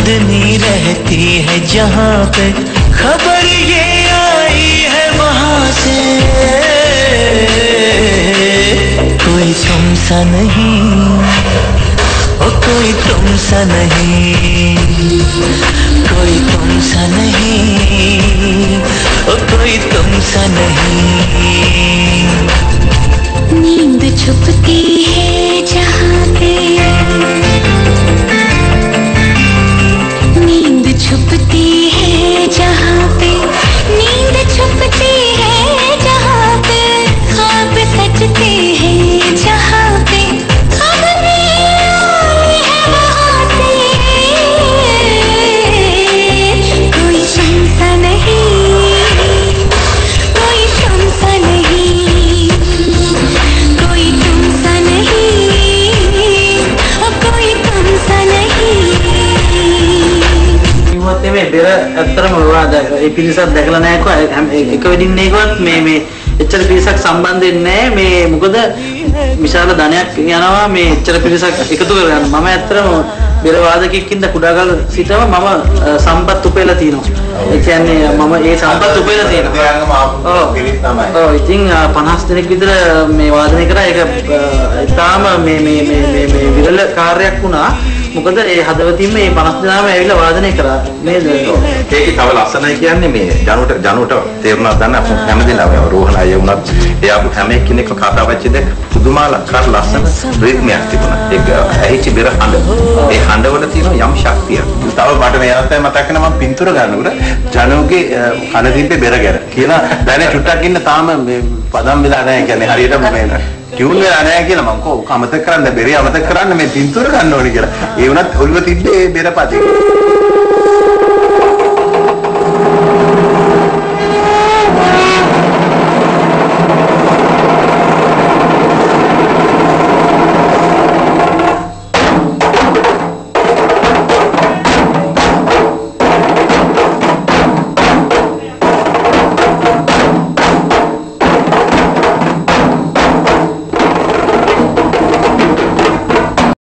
चांदनी रहती है जहाँ पे खबर ये आई है वहाँ से कोई तुम सा नहीं ओ कोई तुम सा नहीं कोई तुम सा नहीं ओ कोई तुम सा नहीं नींद छुपती है जहाँ पे नींद छुपती है जहाँ पे नींद छुपती है जहाँ पे ख्वाब सजते हैं जहाँ पे මේ බෙර ඇත්තටම ඔයාලා ඒ පිරිසක් දැකලා නැහැ එක වෙඩින්නේකවත් මේ එච්චර පිරිසක් සම්බන්ධ වෙන්නේ නැහැ මේ මොකද විශාල ධනයක් යනවා මේ එච්චර පිරිසක් එකතු කරගන්න මම ඇත්තටම බෙර වාදකෙක් ඉඳලා කුඩාගල් සිටම මම සම්පත් උපයලා තියෙනවා ඒ කියන්නේ මම ඒ සම්පත් උපයලා තියෙනවා ඔව් ඉතින් 50 දෙනෙක් විතර මේ වාදනය කරා ඒක තාම මේ විරල කාර්යයක් වුණා මොකද ඒ හදවතින්ම මේ 50 දෙනාම ඇවිල්ලා වාදනය කරා නේද ඒකේ තව ලස්සනයි කියන්නේ මේ ජනුට තේරුණා දන්න අපු හැමදෙනාම රෝහණ අය වුණත් එයා හැම එක්කෙනෙක් කතා වෙච්ච දෙයක් පුදුමාකාර ලස්සන රිද්මයක් තිබුණා ඒක ඇහිච්ච බෙර හඬ ඒ හඬවල තියෙන යම් ශක්තියක් තව මට මේ අවස්ථාවේ මතක් වෙනවා මම පින්තූර ගන්නකොට ජනුගේ කන තිබ්බේ බෙර ගැන කියලා දැන් චුට්ටක් ඉන්න තාම මේ පදම් වෙලා නැහැ කියන්නේ හරියටම මේ කියුන් වෙලා නැහැ කියලා මම කොහොම අමතක කරන්න බැරි අමතක කරන්න මේ පින්තූර ගන්න ඕනේ කියලා ඒ වුණත් ඔළුව තිබ්බේ බෙරපතේ